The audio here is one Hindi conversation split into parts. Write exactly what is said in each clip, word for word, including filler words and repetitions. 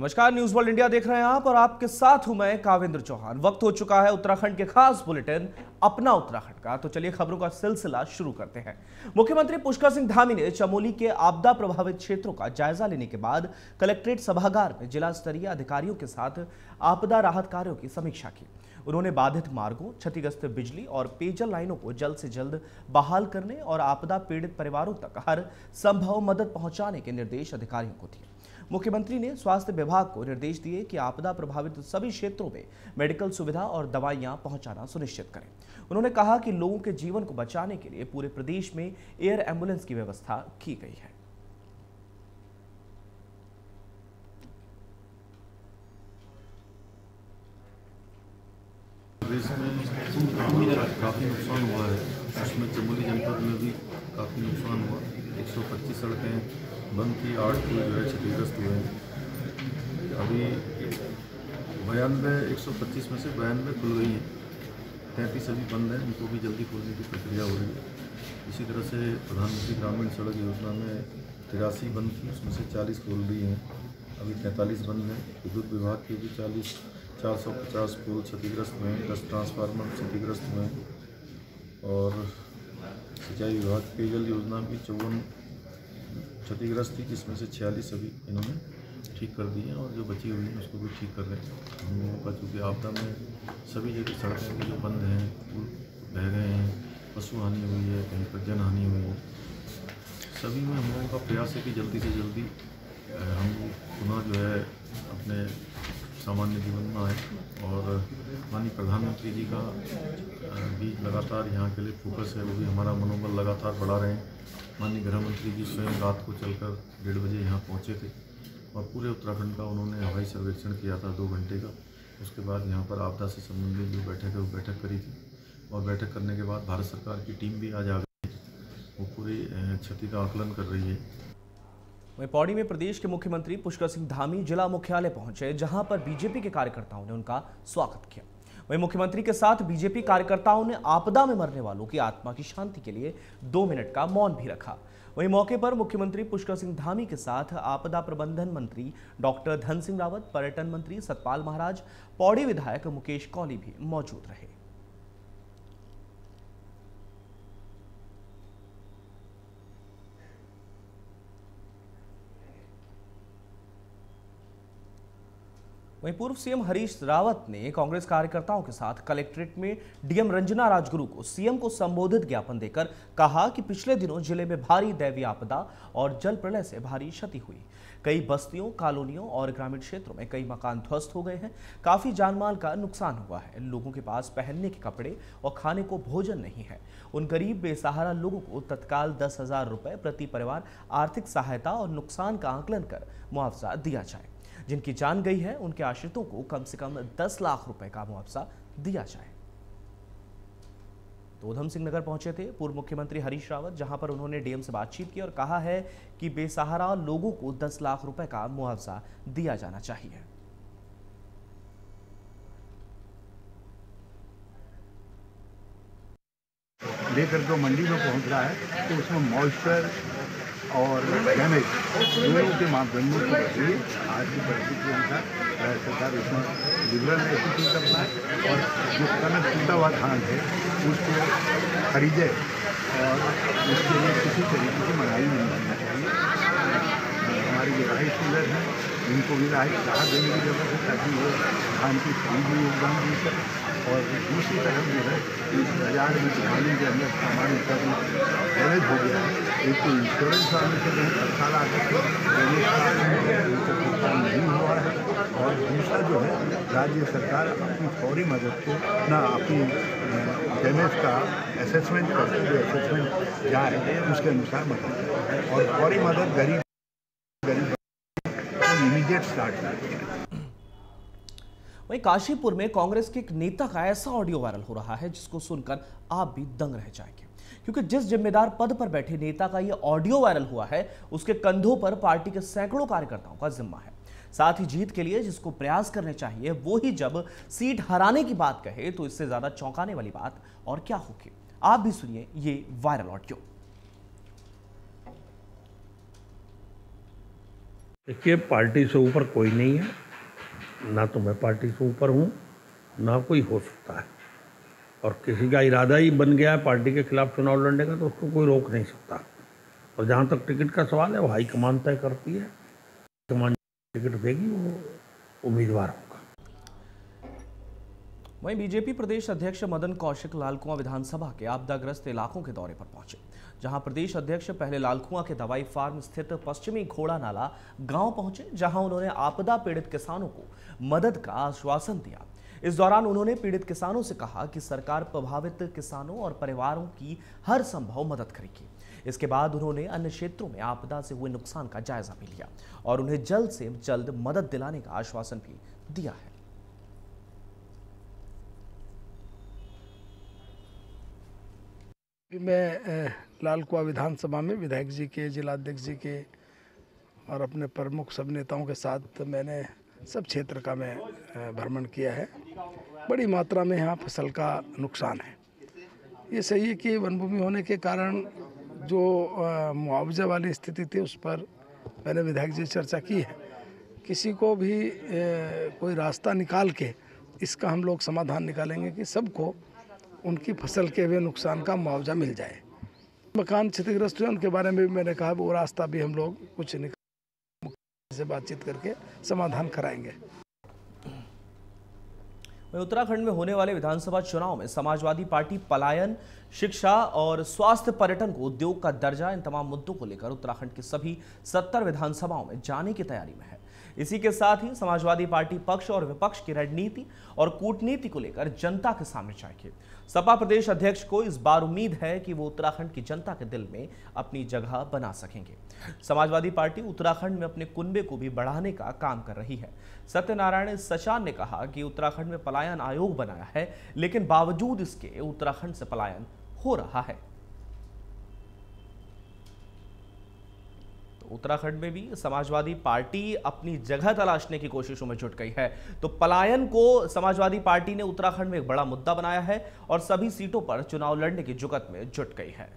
नमस्कार, न्यूज वर्ल्ड इंडिया देख रहे हैं आप और आपके साथ हूं मैं कावेंद्र चौहान। वक्त हो चुका है उत्तराखंड के खास बुलेटिन अपना उत्तराखंड का। तो चलिए खबरों का सिलसिला शुरू करते हैं। मुख्यमंत्री पुष्कर सिंह धामी ने चमोली के आपदा प्रभावित क्षेत्रों का जायजा लेने के बाद कलेक्ट्रेट सभागार में जिला स्तरीय अधिकारियों के साथ आपदा राहत कार्यों की समीक्षा की। उन्होंने बाधित मार्गों, क्षतिग्रस्त बिजली और पेयजल लाइनों को जल्द से जल्द बहाल करने और आपदा पीड़ित परिवारों तक हर संभव मदद पहुंचाने के निर्देश अधिकारियों को दिए। मुख्यमंत्री ने स्वास्थ्य विभाग को निर्देश दिए कि आपदा प्रभावित सभी क्षेत्रों में मेडिकल सुविधा और दवाइयां पहुंचाना सुनिश्चित करें। उन्होंने कहा कि लोगों के जीवन को बचाने के लिए पूरे प्रदेश में एयर एम्बुलेंस की व्यवस्था की गई है। प्रदेश में काफ़ी नुकसान हुआ है, उसमें चमोली जनपद में भी काफ़ी नुकसान हुआ। एक सौ पच्चीस सड़कें बंद की, आठ पुल जो है क्षतिग्रस्त हुए हैं। अभी बयानवे एक सौ पच्चीस में से बयानवे खुल गई हैं, तैंतीस अभी बंद हैं, उनको भी जल्दी खोलने की प्रक्रिया हो रही है। इसी तरह से प्रधानमंत्री ग्रामीण सड़क योजना में तिरासी बंद थी, उसमें से चालीस खोल रही हैं, अभी तैंतालीस बंद हैं। विद्युत विभाग के भी चालीस चार सौ पचास पोल क्षतिग्रस्त हुए हैं, दस ट्रांसफार्मर क्षतिग्रस्त हुए हैं। और सिंचाई विभाग की पेयजल योजना भी चौवन क्षतिग्रस्त थी, जिसमें से छियालीस अभी इन्होंने ठीक कर दी हैं और जो बची हुई हैं उसको भी ठीक कर रहे हैं। हम लोगों का चूँकि आपदा में सभी जगह सड़कें भी जो बंद हैं, पुल बह गए हैं, पशु हानि हुई है, कहीं पर जन हानि हुई है। सभी में हम लोगों का प्रयास है कि जल्दी से जल्दी हम पुनः जो है अपने सामान्य जीवन में आए। और माननीय प्रधानमंत्री जी का भी लगातार यहाँ के लिए फोकस है, वो भी हमारा मनोबल लगातार बढ़ा रहे हैं। माननीय गृह मंत्री जी स्वयं रात को चलकर डेढ़ बजे यहाँ पहुँचे थे और पूरे उत्तराखंड का उन्होंने हवाई सर्वेक्षण किया था दो घंटे का। उसके बाद यहाँ पर आपदा से संबंधित जो बैठक है वो बैठक करी थी और बैठक करने के बाद भारत सरकार की टीम भी आज आ गई, वो पूरी क्षति का आकलन कर रही है। वहीं पौड़ी में प्रदेश के मुख्यमंत्री पुष्कर सिंह धामी जिला मुख्यालय पहुंचे, जहां पर बीजेपी के कार्यकर्ताओं ने उनका स्वागत किया। वहीं मुख्यमंत्री के साथ बीजेपी कार्यकर्ताओं ने आपदा में मरने वालों की आत्मा की शांति के लिए दो मिनट का मौन भी रखा। वहीं मौके पर मुख्यमंत्री पुष्कर सिंह धामी के साथ आपदा प्रबंधन मंत्री डॉक्टर धन सिंह रावत, पर्यटन मंत्री सतपाल महाराज, पौड़ी विधायक मुकेश कौली भी मौजूद रहे। वहीं पूर्व सीएम हरीश रावत ने कांग्रेस कार्यकर्ताओं के साथ कलेक्ट्रेट में डीएम रंजना राजगुरु को सीएम को संबोधित ज्ञापन देकर कहा कि पिछले दिनों जिले में भारी दैवीय आपदा और जल प्रलय से भारी क्षति हुई। कई बस्तियों, कॉलोनियों और ग्रामीण क्षेत्रों में कई मकान ध्वस्त हो गए हैं। काफी जानमाल का नुकसान हुआ है। लोगों के पास पहनने के कपड़े और खाने को भोजन नहीं है। उन गरीब बेसहारा लोगों को तत्काल दस हजार रुपए प्रति परिवार आर्थिक सहायता और नुकसान का आकलन कर मुआवजा दिया जाए। जिनकी जान गई है उनके आश्रितों को कम से कम दस लाख रुपए का मुआवजा दिया जाए। तो उधम सिंह नगर पहुंचे थे पूर्व मुख्यमंत्री हरीश रावत, जहां पर उन्होंने डीएम से बातचीत की और कहा है कि बेसहारा लोगों को दस लाख रुपए का मुआवजा दिया जाना चाहिए। लेकर जो मंडी में पहुंच रहा है तो उसमें मॉइस्चर और डैमेज दोनों के मापदंडों को बदलिए। आज की परिस्थिति के अनुसार राज्य सरकार उसमें लिबरल एटीट्यूड करना है और जो कनक टूटा हुआ धान है उसको खरीदे और उसके लिए किसी तरीके की महंगाई नहीं बननी चाहिए। हमारी जो राइस डीलर हैं उनको भी राहत देने की जरूरत है ताकि वो धान की खरीद में योगदान दे सकें। और दूसरी तरफ जो है इस बाजार में दुकानों के अंदर सामान का डैमेज हो गया है, एक तो इंश्योरेंस वाले से जो है साल आगे नहीं हुआ है और दूसरा जो है राज्य सरकार अपनी फौरी मदद को ना अपनी डैमेज का असेसमेंट करके जो असेसमेंट जाए उसके अनुसार मदद और फौरी मदद गरीब गरीब इमीडिएट स्टार्ट करती है। वहीं काशीपुर में कांग्रेस के एक नेता का ऐसा ऑडियो वायरल हो रहा है जिसको सुनकर आप भी दंग रह जाएंगे, क्योंकि जिस जिम्मेदार पद पर बैठे नेता का यह ऑडियो वायरल हुआ है उसके कंधों पर पार्टी के सैकड़ों कार्यकर्ताओं का जिम्मा है। साथ ही जीत के लिए जिसको प्रयास करने चाहिए वो ही जब सीट हराने की बात कहे तो इससे ज्यादा चौंकाने वाली बात और क्या होगी। आप भी सुनिए ये वायरल ऑडियो। देखिए, पार्टी से ऊपर कोई नहीं है, ना तो मैं पार्टी से ऊपर हूँ, ना कोई हो सकता है। और किसी का इरादा ही बन गया है पार्टी के खिलाफ चुनाव लड़ने का तो उसको कोई रोक नहीं सकता। और जहाँ तक टिकट का सवाल है वो हाईकमान तय करती है, हाईकमान टिकट देगी वो उम्मीदवार होगा। वहीं बीजेपी प्रदेश अध्यक्ष मदन कौशिक लालकुआं विधानसभा के आपदाग्रस्त इलाकों के दौरे पर पहुंचे, जहां प्रदेश अध्यक्ष पहले लालकुआं के दवाई फार्म स्थित पश्चिमी घोड़ा नाला गांव पहुंचे, जहां उन्होंने आपदा पीड़ित किसानों को मदद का आश्वासन दिया। इस दौरान उन्होंने पीड़ित किसानों से कहा कि सरकार प्रभावित किसानों और परिवारों की हर संभव मदद करेगी। इसके बाद उन्होंने अन्य क्षेत्रों में आपदा से हुए नुकसान का जायजा भी लिया और उन्हें जल्द से जल्द मदद दिलाने का आश्वासन भी दिया है। मैं लालकुआं विधानसभा में विधायक जी के, जिलाध्यक्ष जी के और अपने प्रमुख सब नेताओं के साथ मैंने सब क्षेत्र का मैं भ्रमण किया है। बड़ी मात्रा में यहाँ फसल का नुकसान है। ये सही है कि वन भूमि होने के कारण जो मुआवजा वाली स्थिति थी उस पर मैंने विधायक जी से चर्चा की है। किसी को भी कोई रास्ता निकाल के इसका हम लोग समाधान निकालेंगे कि सबको उनकी फसल के हुए नुकसान का मुआवजा मिल जाए। मकान क्षतिग्रस्त हुए उनके बारे में भी मैंने कहा वो रास्ता भी हम लोग कुछ निकाल से बातचीत करके समाधान कराएंगे। उत्तराखंड में होने वाले विधानसभा चुनाव में समाजवादी पार्टी पलायन, शिक्षा और स्वास्थ्य, पर्यटन को उद्योग का दर्जा, इन तमाम मुद्दों को लेकर उत्तराखंड की सभी सत्तर विधानसभाओं में जाने की तैयारी में है। इसी के साथ ही समाजवादी पार्टी पक्ष और विपक्ष की रणनीति और कूटनीति को लेकर जनता के सामने जाएगी। सपा प्रदेश अध्यक्ष को इस बार उम्मीद है कि वो उत्तराखंड की जनता के दिल में अपनी जगह बना सकेंगे। समाजवादी पार्टी उत्तराखंड में अपने कुनबे को भी बढ़ाने का काम कर रही है। सत्यनारायण सचान ने कहा कि उत्तराखंड में पलायन आयोग बनाया है, लेकिन बावजूद इसके उत्तराखंड से पलायन हो रहा है। उत्तराखंड में भी समाजवादी पार्टी अपनी जगह तलाशने की कोशिशों में जुट गई है। तो पलायन को समाजवादी पार्टी ने उत्तराखंड में एक बड़ा मुद्दा बनाया है और सभी सीटों पर चुनाव लड़ने की जुगत में जुट गई है।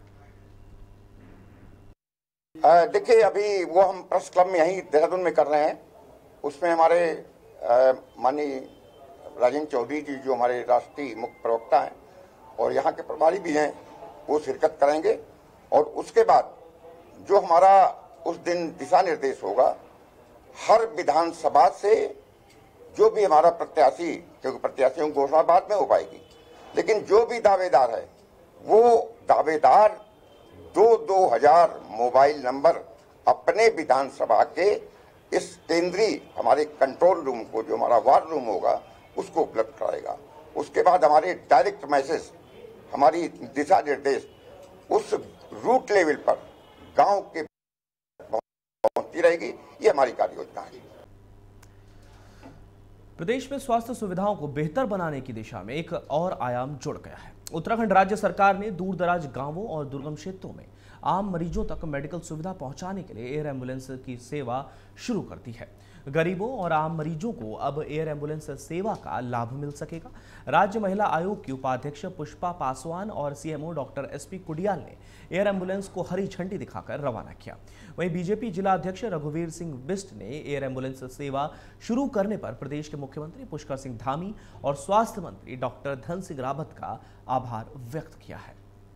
देखिए, अभी वो हम प्रेस क्लब में यहीं देहरादून में कर रहे हैं। उसमें हमारे माननीय राजेंद्र चौधरी जी जो हमारे राष्ट्रीय मुख्य प्रवक्ता हैं और यहाँ के प्रभारी भी हैं, वो शिरकत करेंगे। और उसके बाद जो हमारा उस दिन दिशा निर्देश होगा, हर विधानसभा से जो भी हमारा प्रत्याशी, क्योंकि प्रत्याशियों की घोषणा बाद में हो पाएगी, लेकिन जो भी दावेदार है वो दावेदार दो दो हजार मोबाइल नंबर अपने विधानसभा के इस केंद्रीय हमारे कंट्रोल रूम को, जो हमारा वार रूम होगा, उसको उपलब्ध कराएगा। उसके बाद हमारे डायरेक्ट मैसेज, हमारी दिशा निर्देश उस रूट लेवल पर गांव के पहुंचती रहेगी। ये हमारी कार्य योजना है। प्रदेश में स्वास्थ्य सुविधाओं को बेहतर बनाने की दिशा में एक और आयाम जुड़ गया है। उत्तराखंड राज्य सरकार ने दूर दराज गांवों और दुर्गम क्षेत्रों में आम मरीजों तक मेडिकल सुविधा पहुंचाने के लिए एयर एम्बुलेंस की सेवा शुरू कर दी है। गरीबों और आम मरीजों को अब एयर एम्बुलेंस सेवा का लाभ मिल सकेगा। राज्य महिला आयोग की उपाध्यक्ष पुष्पा पासवान और सीएमओ डॉक्टर एसपी कुडियाल ने एयर एम्बुलेंस को हरी झंडी दिखाकर रवाना किया। वहीं बीजेपी जिला अध्यक्ष रघुवीर सिंह बिष्ट ने एयर एम्बुलेंस सेवा शुरू करने पर प्रदेश के मुख्यमंत्री पुष्कर सिंह धामी और स्वास्थ्य मंत्री डॉक्टर धन सिंह रावत का आभार व्यक्त किया है।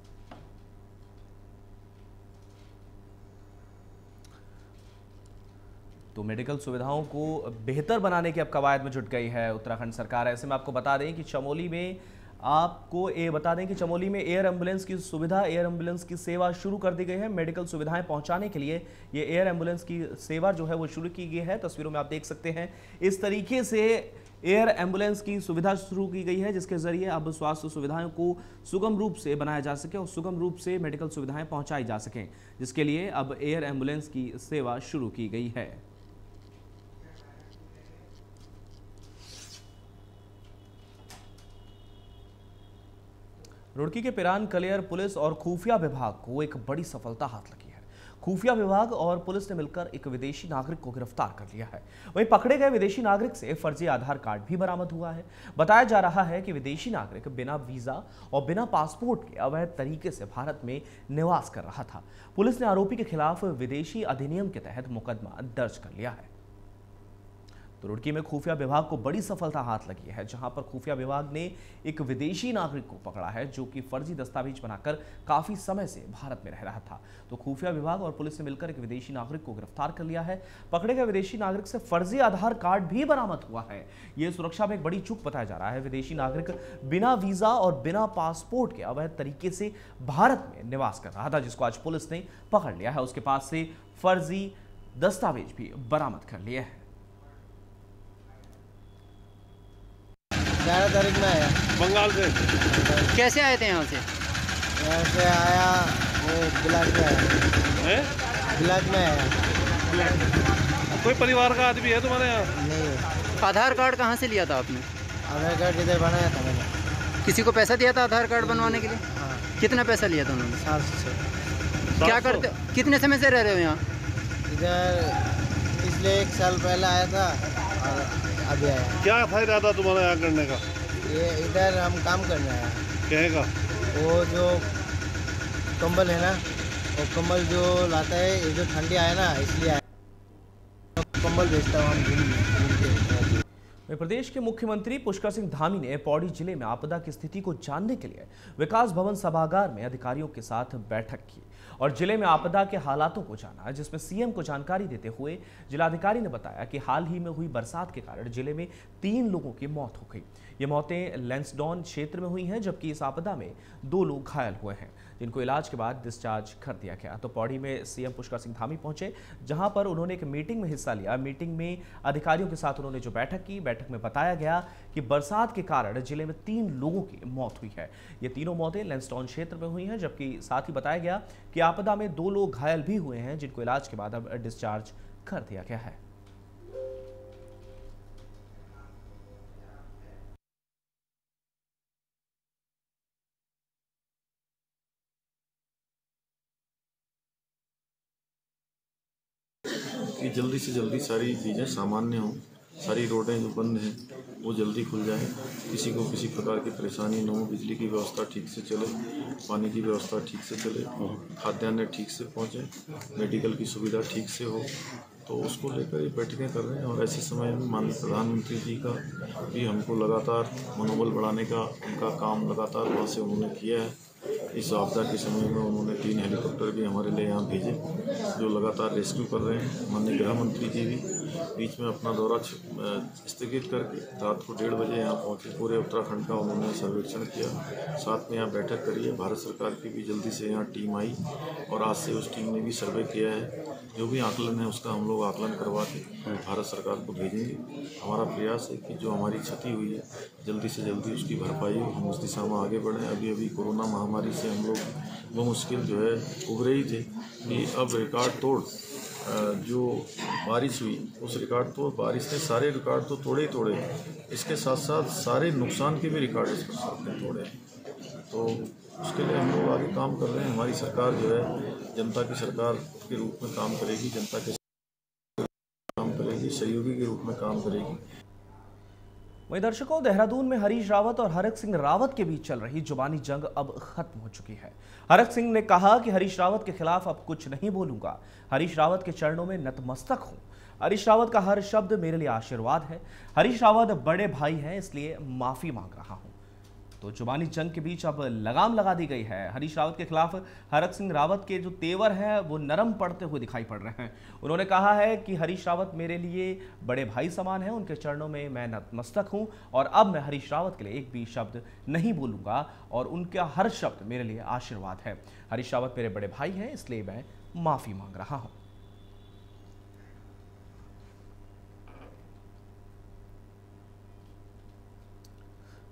तो मेडिकल सुविधाओं को बेहतर बनाने की अब कवायद में जुट गई है उत्तराखंड सरकार। ऐसे में आपको बता दें कि चमोली में आपको ये बता दें कि चमोली में एयर एम्बुलेंस की सुविधा, एयर एम्बुलेंस की सेवा शुरू कर दी गई है। मेडिकल सुविधाएं पहुंचाने के लिए ये एयर एम्बुलेंस की सेवा जो है वो शुरू की गई है। तस्वीरों में आप देख सकते हैं इस तरीके से एयर एम्बुलेंस की सुविधा शुरू की गई है, जिसके जरिए अब स्वास्थ्य सुविधाओं को सुगम रूप से बनाया जा सके और सुगम रूप से मेडिकल सुविधाएं पहुंचाई जा सकें, जिसके लिए अब एयर एम्बुलेंस की सेवा शुरू की गई है। रुड़की के पिरान कलेयर पुलिस और खुफिया विभाग को एक बड़ी सफलता हाथ लगी है। खुफिया विभाग और पुलिस ने मिलकर एक विदेशी नागरिक को गिरफ्तार कर लिया है। वहीं पकड़े गए विदेशी नागरिक से फर्जी आधार कार्ड भी बरामद हुआ है। बताया जा रहा है कि विदेशी नागरिक बिना वीजा और बिना पासपोर्ट के अवैध तरीके से भारत में निवास कर रहा था। पुलिस ने आरोपी के खिलाफ विदेशी अधिनियम के तहत मुकदमा दर्ज कर लिया है। तो रुड़की में खुफिया विभाग को बड़ी सफलता हाथ लगी है, जहां पर खुफिया विभाग ने एक विदेशी नागरिक को पकड़ा है जो कि फर्जी दस्तावेज बनाकर काफी समय से भारत में रह रहा था। तो खुफिया विभाग और पुलिस ने मिलकर एक विदेशी नागरिक को गिरफ्तार कर लिया है। पकड़े गए विदेशी नागरिक से फर्जी आधार कार्ड भी बरामद हुआ है। यह सुरक्षा में एक बड़ी चूक बताया जा रहा है। विदेशी नागरिक बिना वीजा और बिना पासपोर्ट के अवैध तरीके से भारत में निवास कर रहा था, जिसको आज पुलिस ने पकड़ लिया है। उसके पास से फर्जी दस्तावेज भी बरामद कर लिए हैं। ग्यारह तारीख में आया बंगाल से। कैसे आए थे यहाँ से? यहाँ से आया वो बिलाट में आया है? बिलाट में आया। कोई परिवार का आदमी है तुम्हारे यहाँ? नहीं। आधार कार्ड कहाँ से लिया था आपने? आधार कार्ड इधर बनाया था मैंने। किसी को पैसा दिया था आधार कार्ड बनवाने के लिए? हाँ। कितना पैसा लिया था उन्होंने? सात सौ। क्या करते हो? कितने समय से रह रहे हो यहाँ? इधर पिछले एक साल पहले आया था और अभी आया। क्या था इरादा तुम्हारा यहाँ करने का? ये इधर हम काम करने आया। कहेगा वो जो कंबल है ना, वो कंबल जो लाता है, ये जो ठंडी आया ना इसलिए आया। कंबल बेचता हूँ हम घूम में प्रदेश के मुख्यमंत्री पुष्कर सिंह धामी ने पौड़ी जिले में आपदा की स्थिति को जानने के लिए विकास भवन सभागार में अधिकारियों के साथ बैठक की और जिले में आपदा के हालातों को जाना, जिसमें सीएम को जानकारी देते हुए जिलाधिकारी ने बताया कि हाल ही में हुई बरसात के कारण जिले में तीन लोगों की मौत हो गई। ये मौतें लैंसडौन क्षेत्र में हुई हैं, जबकि इस आपदा में दो लोग घायल हुए हैं, जिनको इलाज के बाद डिस्चार्ज कर दिया गया। तो पौड़ी में सीएम पुष्कर सिंह धामी पहुंचे, जहां पर उन्होंने एक मीटिंग में हिस्सा लिया। मीटिंग में अधिकारियों के साथ उन्होंने जो बैठक की, बैठक में बताया गया कि बरसात के कारण जिले में तीन लोगों की मौत हुई है। ये तीनों मौतें लैंसडौन क्षेत्र में हुई हैं, जबकि साथ ही बताया गया कि आपदा में दो लोग घायल भी हुए हैं, जिनको इलाज के बाद अब डिस्चार्ज कर दिया गया है। कि जल्दी से जल्दी सारी चीज़ें सामान्य हों, सारी रोडें जो बंद हैं वो जल्दी खुल जाएं, किसी को किसी प्रकार की परेशानी न हो, बिजली की व्यवस्था ठीक से चले, पानी की व्यवस्था ठीक से चले, खाद्यान्न ठीक से पहुँचे, मेडिकल की सुविधा ठीक से हो। तो उसको लेकर ये बैठकें कर रहे हैं और ऐसे समय में माननीय प्रधानमंत्री जी का भी हमको लगातार मनोबल बढ़ाने का उनका काम लगातार वहाँ से उन्होंने किया है। इस आपदा के समय में उन्होंने तीन हेलीकॉप्टर भी हमारे लिए यहाँ भेजे जो लगातार रेस्क्यू कर रहे हैं। माननीय गृह मंत्री जी भी बीच में अपना दौरा स्थगित करके रात को डेढ़ बजे यहाँ पहुँचे। पूरे उत्तराखंड का उन्होंने सर्वेक्षण किया, साथ में यहाँ बैठक करी है। भारत सरकार की भी जल्दी से यहाँ टीम आई और आज से उस टीम ने भी सर्वे किया है। जो भी आकलन है उसका हम लोग आकलन करवा के भारत सरकार को भेजेंगे। हमारा प्रयास है कि जो हमारी क्षति हुई है जल्दी से जल्दी उसकी भरपाई हो, हम उस दिशा में आगे बढ़ें। अभी अभी कोरोना महामारी से हम लोग वो मुश्किल जो है उभरे ही थे कि अब रिकॉर्ड तोड़ जो बारिश हुई, उस रिकॉर्ड तोड़ बारिश ने सारे रिकॉर्ड तो तोड़े ही तोड़े, इसके साथ साथ सारे नुकसान के भी रिकॉर्ड इस प्रकार ने तोड़े। तो उसके लिए हम लोग आगे काम कर रहे हैं। हमारी सरकार जो है जनता की सरकार के रूप में काम करेगी, जनता के काम करेगी, सहयोगी के रूप में काम करेगी। वहीं दर्शकों, देहरादून में हरीश रावत और हरक सिंह रावत के बीच चल रही जुबानी जंग अब खत्म हो चुकी है। हरक सिंह ने कहा कि हरीश रावत के खिलाफ अब कुछ नहीं बोलूंगा, हरीश रावत के चरणों में नतमस्तक हूं। हरीश रावत का हर शब्द मेरे लिए आशीर्वाद है। हरीश रावत बड़े भाई हैं, इसलिए माफी मांग रहा हूं। तो जुबानी जंग के बीच अब लगाम लगा दी गई है। हरीश रावत के खिलाफ हरक सिंह रावत के जो तेवर हैं वो नरम पड़ते हुए दिखाई पड़ रहे हैं। उन्होंने कहा है कि हरीश रावत मेरे लिए बड़े भाई समान हैं, उनके चरणों में मैं नतमस्तक हूं और अब मैं हरीश रावत के लिए एक भी शब्द नहीं बोलूंगा और उनका हर शब्द मेरे लिए आशीर्वाद है। हरीश रावत मेरे बड़े भाई हैं, इसलिए मैं माफी मांग रहा हूं।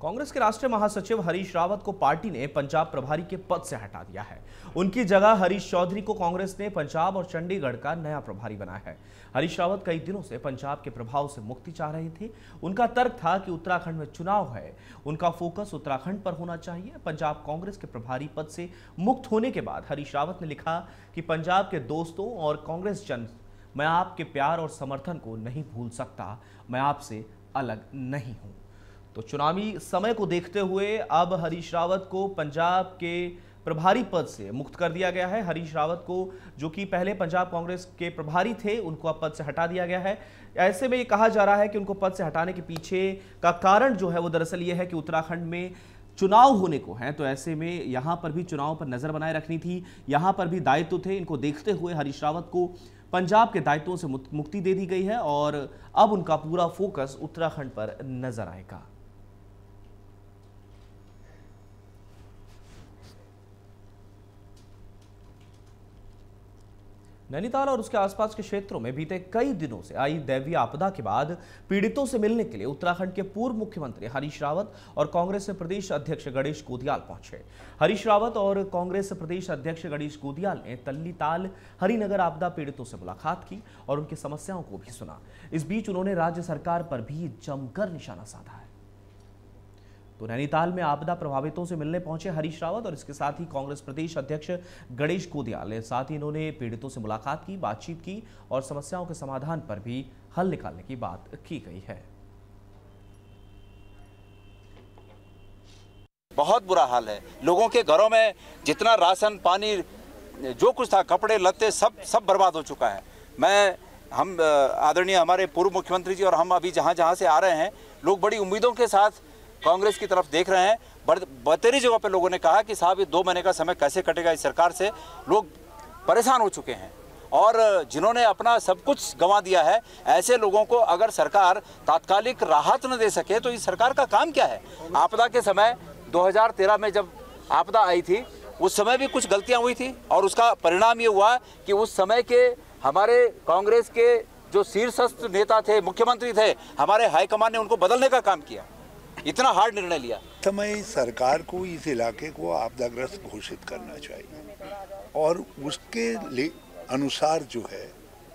कांग्रेस के राष्ट्रीय महासचिव हरीश रावत को पार्टी ने पंजाब प्रभारी के पद से हटा दिया है। उनकी जगह हरीश चौधरी को कांग्रेस ने पंजाब और चंडीगढ़ का नया प्रभारी बनाया है। हरीश रावत कई दिनों से पंजाब के प्रभाव से मुक्ति चाह रहे थे। उनका तर्क था कि उत्तराखंड में चुनाव है, उनका फोकस उत्तराखंड पर होना चाहिए। पंजाब कांग्रेस के प्रभारी पद से मुक्त होने के बाद हरीश रावत ने लिखा कि पंजाब के दोस्तों और कांग्रेस जन, मैं आपके प्यार और समर्थन को नहीं भूल सकता, मैं आपसे अलग नहीं हूं। तो चुनावी समय को देखते हुए अब हरीश रावत को पंजाब के प्रभारी पद से मुक्त कर दिया गया है। हरीश रावत को, जो कि पहले पंजाब कांग्रेस के प्रभारी थे, उनको अब पद से हटा दिया गया है। ऐसे में ये कहा जा रहा है कि उनको पद से हटाने के पीछे का कारण जो है वो दरअसल ये है कि उत्तराखंड में चुनाव होने को हैं, तो ऐसे में यहाँ पर भी चुनाव पर नजर बनाए रखनी थी, यहाँ पर भी दायित्व थे। इनको देखते हुए हरीश रावत को पंजाब के दायित्वों से मुक्ति दे दी गई है और अब उनका पूरा फोकस उत्तराखंड पर नजर आएगा। नैनीताल और उसके आसपास के क्षेत्रों में बीते कई दिनों से आई दैवीय आपदा के बाद पीड़ितों से मिलने के लिए उत्तराखंड के पूर्व मुख्यमंत्री हरीश रावत और कांग्रेस प्रदेश अध्यक्ष गणेश गोदियाल पहुंचे। हरीश रावत और कांग्रेस प्रदेश अध्यक्ष गणेश गोदियाल ने तल्लीताल हरिनगर आपदा पीड़ितों से मुलाकात की और उनकी समस्याओं को भी सुना। इस बीच उन्होंने राज्य सरकार पर भी जमकर निशाना साधा है। तो नैनीताल में आपदा प्रभावितों से मिलने पहुंचे हरीश रावत और इसके साथ ही कांग्रेस प्रदेश अध्यक्ष गणेश गोदियाल, साथ ही इन्होंने पीड़ितों से मुलाकात की, बातचीत की और समस्याओं के समाधान पर भी हल निकालने की बात की गई है। बहुत बुरा हाल है। लोगों के घरों में जितना राशन पानी जो कुछ था, कपड़े लत्ते, सब सब बर्बाद हो चुका है। मैं हम आदरणीय हमारे पूर्व मुख्यमंत्री जी और हम अभी जहां जहां से आ रहे हैं, लोग बड़ी उम्मीदों के साथ कांग्रेस की तरफ देख रहे हैं। बतेरी जगह पे लोगों ने कहा कि साहब ये दो महीने का समय कैसे कटेगा इस सरकार से। लोग परेशान हो चुके हैं और जिन्होंने अपना सब कुछ गंवा दिया है, ऐसे लोगों को अगर सरकार तात्कालिक राहत न दे सके तो इस सरकार का काम क्या है। आपदा के समय दो हज़ार तेरह में जब आपदा आई थी, उस समय भी कुछ गलतियां हुई थी और उसका परिणाम ये हुआ कि उस समय के हमारे कांग्रेस के जो शीर्षस्थ नेता थे, मुख्यमंत्री थे, हमारे हाईकमान ने उनको बदलने का काम किया, इतना हार्ड निर्णय लिया। समय सरकार को इस इलाके को आपदाग्रस्त घोषित करना चाहिए और उसके अनुसार जो है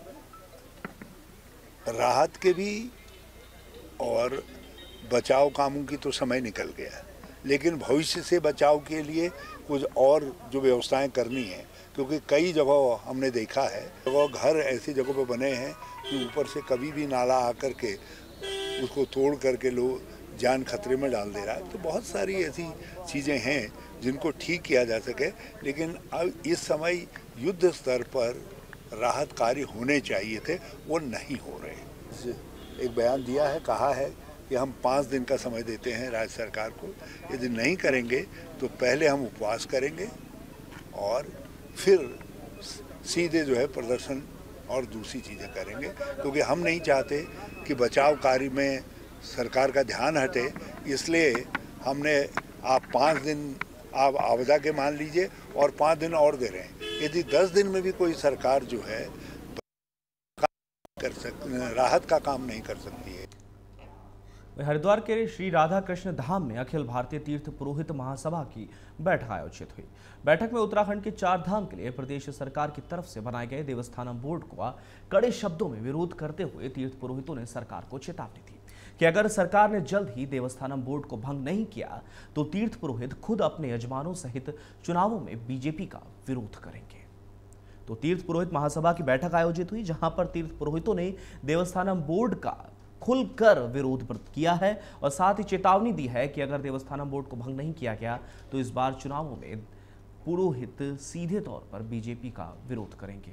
राहत के भी और बचाव कामों की तो समय निकल गया है, लेकिन भविष्य से बचाव के लिए कुछ और जो व्यवस्थाएं करनी है, क्योंकि कई जगह हमने देखा है जगह घर ऐसी जगहों पर बने हैं कि ऊपर से कभी भी नाला आकर के उसको तोड़ करके लोग जान खतरे में डाल दे रहा है। तो बहुत सारी ऐसी चीज़ें हैं जिनको ठीक किया जा सके, लेकिन अब इस समय युद्ध स्तर पर राहत कार्य होने चाहिए थे, वो नहीं हो रहे। एक बयान दिया है, कहा है कि हम पाँच दिन का समय देते हैं राज्य सरकार को, यदि नहीं करेंगे तो पहले हम उपवास करेंगे और फिर सीधे जो है प्रदर्शन और दूसरी चीज़ें करेंगे, क्योंकि हम नहीं चाहते कि बचाव कार्य में सरकार का ध्यान हटे। इसलिए हमने आप पाँच दिन आप आपदा के मान लीजिए और पाँच दिन और दे रहे हैं। यदि दस दिन में भी कोई सरकार जो है कर सक राहत का काम नहीं कर सकती है। हरिद्वार के श्री राधा कृष्ण धाम में अखिल भारतीय तीर्थ पुरोहित महासभा की बैठक आयोजित हुई। बैठक में उत्तराखंड के चार धाम के लिए प्रदेश सरकार की तरफ से बनाए गए देवस्थानम बोर्ड का कड़े शब्दों में विरोध करते हुए तीर्थ पुरोहितों ने सरकार को चेतावनी दी कि अगर सरकार ने जल्द ही देवस्थानम बोर्ड को भंग नहीं किया तो तीर्थ पुरोहित खुद अपने यजमानों सहित चुनावों में बीजेपी का विरोध करेंगे। तो तीर्थ पुरोहित महासभा की बैठक आयोजित हुई, जहां पर तीर्थ पुरोहितों ने देवस्थानम बोर्ड का खुलकर विरोध किया है और साथ ही चेतावनी दी है कि अगर देवस्थानम बोर्ड को भंग नहीं किया गया तो इस बार चुनावों में पुरोहित सीधे तौर पर बीजेपी का विरोध करेंगे।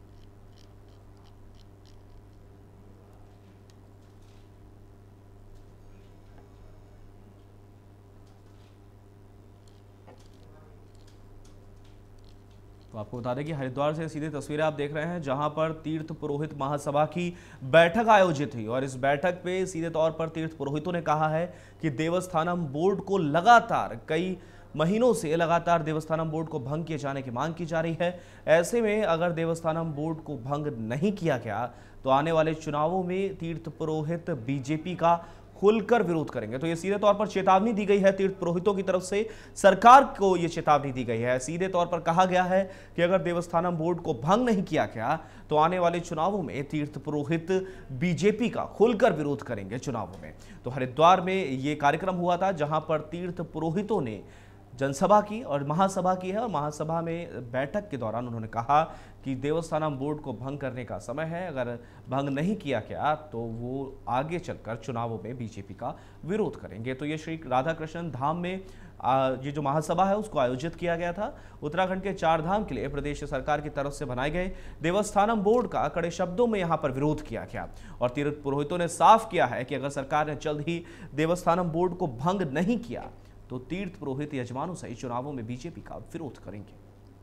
तो आपको बता दें कि हरिद्वार से सीधी तस्वीरें आप देख रहे हैं, जहां पर तीर्थ पुरोहित महासभा की बैठक आयोजित हुई और इस बैठक पे सीधे तौर पर तीर्थ पुरोहितों ने कहा है कि देवस्थानम बोर्ड को लगातार कई महीनों से लगातार देवस्थानम बोर्ड को भंग किए जाने की मांग की जा रही है। ऐसे में अगर देवस्थानम बोर्ड को भंग नहीं किया गया तो आने वाले चुनावों में तीर्थ पुरोहित बीजेपी का खुलकर विरोध करेंगे। तो ये सीधे तौर पर चेतावनी दी गई है तीर्थ पुरोहितों की तरफ से, सरकार को ये चेतावनी दी गई है। सीधे तौर पर कहा गया है कि अगर देवस्थानम बोर्ड को भंग नहीं किया गया तो आने वाले चुनावों में तीर्थ पुरोहित बीजेपी का खुलकर विरोध करेंगे चुनावों में। तो हरिद्वार में ये कार्यक्रम हुआ था जहां पर तीर्थ पुरोहितों ने जनसभा की और महासभा की है, और महासभा में बैठक के दौरान उन्होंने कहा कि देवस्थानम बोर्ड को भंग करने का समय है, अगर भंग नहीं किया गया तो वो आगे चलकर चुनावों में बीजेपी का विरोध करेंगे। तो ये श्री राधा कृष्ण धाम में ये जो महासभा है उसको आयोजित किया गया था। उत्तराखंड के चार धाम के लिए प्रदेश सरकार की तरफ से बनाए गए देवस्थानम बोर्ड का कड़े शब्दों में यहां पर विरोध किया गया, और तीर्थ पुरोहितों ने साफ किया है कि अगर सरकार ने जल्द ही देवस्थानम बोर्ड को भंग नहीं किया तो तीर्थ पुरोहित यजमानों सहित चुनावों में बीजेपी का विरोध करेंगे।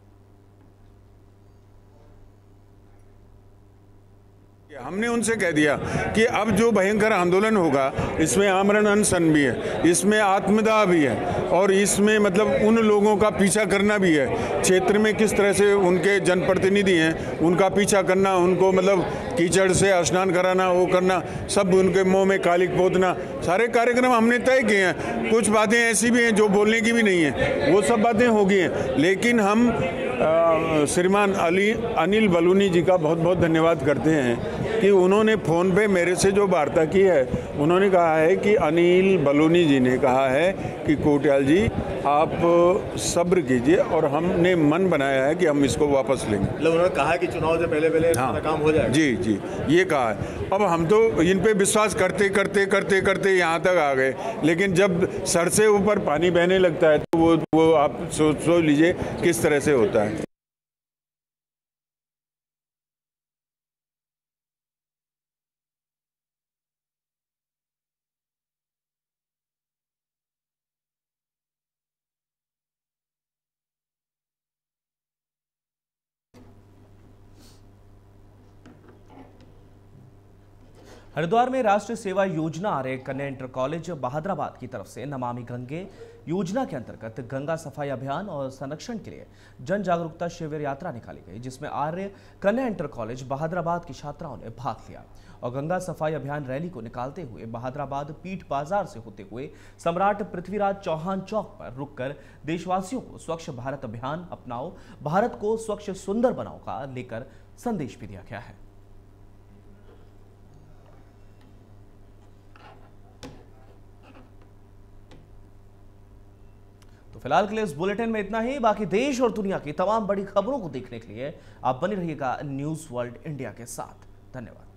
हमने उनसे कह दिया कि अब जो भयंकर आंदोलन होगा इसमें आमरण अनशन भी है, इसमें आत्मदाह भी है, और इसमें मतलब उन लोगों का पीछा करना भी है। क्षेत्र में किस तरह से उनके जनप्रतिनिधि हैं उनका पीछा करना, उनको मतलब कीचड़ से स्नान कराना, वो करना, सब उनके मुंह में कालिक पोतना, सारे कार्यक्रम हमने तय किए हैं। कुछ बातें ऐसी भी हैं जो बोलने की भी नहीं है, वो सब बातें हो गई हैं। लेकिन हम श्रीमान अली अनिल बलूनी जी का बहुत बहुत धन्यवाद करते हैं कि उन्होंने फ़ोन पे मेरे से जो वार्ता की है, उन्होंने कहा है कि अनिल बलूनी जी ने कहा है कि कोटियाल जी आप सब्र कीजिए, और हमने मन बनाया है कि हम इसको वापस लेंगे। मतलब उन्होंने कहा कि चुनाव से पहले पहले हाँ, काम हो जाएगा। जी जी ये कहा है। अब हम तो इन पे विश्वास करते करते करते करते यहाँ तक आ गए, लेकिन जब सर से ऊपर पानी बहने लगता है तो वो वो आप सोच सोच लीजिए किस तरह से होता है। हरिद्वार में राष्ट्रीय सेवा योजना आर्य कन्या इंटर कॉलेज बहादुराबाद की तरफ से नमामि गंगे योजना के अंतर्गत गंगा सफाई अभियान और संरक्षण के लिए जन जागरूकता शिविर यात्रा निकाली गई, जिसमें आर्य कन्या इंटर कॉलेज बहादुराबाद की छात्राओं ने भाग लिया और गंगा सफाई अभियान रैली को निकालते हुए बहादुराबाद पीठ बाजार से होते हुए सम्राट पृथ्वीराज चौहान चौक पर रुककर देशवासियों को स्वच्छ भारत अभियान अपनाओ, भारत को स्वच्छ सुंदर बनाओ का लेकर संदेश भी दिया गया है। तो फिलहाल के लिए इस बुलेटिन में इतना ही। बाकी देश और दुनिया की तमाम बड़ी खबरों को देखने के लिए आप बने रहिएगा न्यूज़ वर्ल्ड इंडिया के साथ। धन्यवाद।